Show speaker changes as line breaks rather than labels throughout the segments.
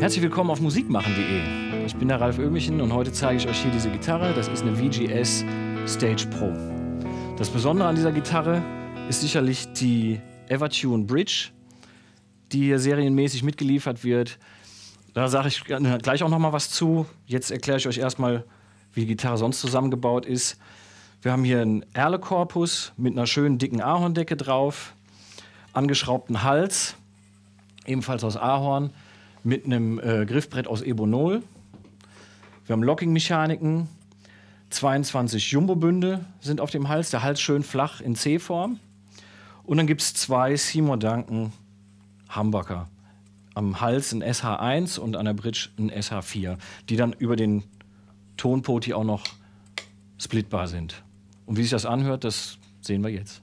Herzlich willkommen auf musikmachen.de. Ich bin der Ralf Oehmichen und heute zeige ich euch hier diese Gitarre. Das ist eine VGS Stage Pro. Das Besondere an dieser Gitarre ist sicherlich die Evertune Bridge, die hier serienmäßig mitgeliefert wird. Da sage ich gleich auch noch mal was zu. Jetzt erkläre ich euch erstmal, wie die Gitarre sonst zusammengebaut ist. Wir haben hier einen Erle-Korpus mit einer schönen dicken Ahorndecke drauf, angeschraubten Hals, ebenfalls aus Ahorn, mit einem Griffbrett aus Ebonol. Wir haben Locking-Mechaniken, 22 Jumbo-Bünde sind auf dem Hals, der Hals schön flach in C-Form. Und dann gibt es zwei Seymour Duncan Humbucker. Am Hals ein SH1 und an der Bridge ein SH4, die dann über den Tonpoti auch noch splitbar sind. Und wie sich das anhört, das sehen wir jetzt.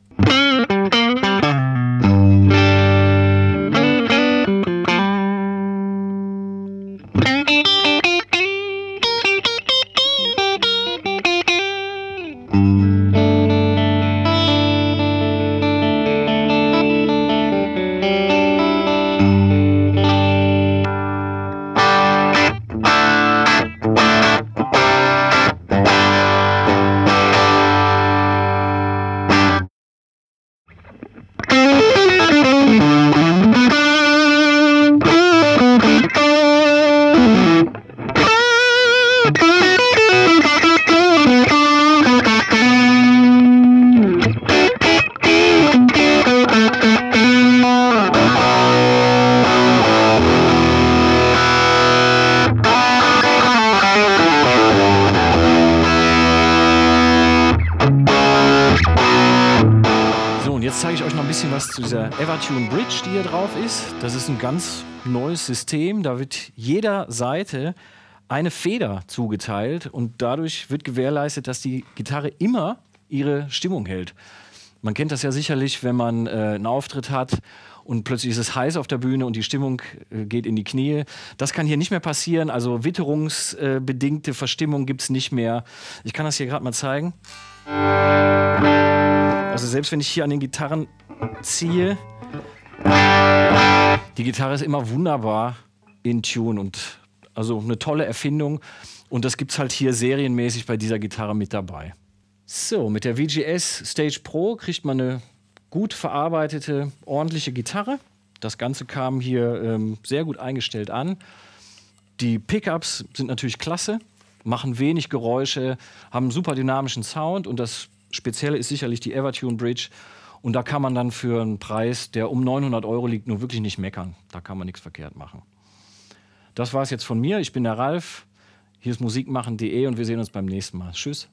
Jetzt zeige ich euch noch ein bisschen was zu dieser Evertune Bridge, die hier drauf ist. Das ist ein ganz neues System. Da wird jeder Saite eine Feder zugeteilt und dadurch wird gewährleistet, dass die Gitarre immer ihre Stimmung hält. Man kennt das ja sicherlich, wenn man einen Auftritt hat und plötzlich ist es heiß auf der Bühne und die Stimmung geht in die Knie. Das kann hier nicht mehr passieren, also witterungsbedingte Verstimmung gibt es nicht mehr. Ich kann das hier gerade mal zeigen. Also selbst wenn ich hier an den Gitarren ziehe, die Gitarre ist immer wunderbar in Tune und also eine tolle Erfindung und das gibt es halt hier serienmäßig bei dieser Gitarre mit dabei. So, mit der VGS Stage Pro kriegt man eine gut verarbeitete, ordentliche Gitarre. Das Ganze kam hier sehr gut eingestellt an. Die Pickups sind natürlich klasse, machen wenig Geräusche, haben einen super dynamischen Sound und das Spezielle ist sicherlich die Evertune Bridge und da kann man dann für einen Preis, der um 900 € liegt, nur wirklich nicht meckern. Da kann man nichts verkehrt machen. Das war es jetzt von mir. Ich bin der Ralf. Hier ist musikmachen.de und wir sehen uns beim nächsten Mal. Tschüss.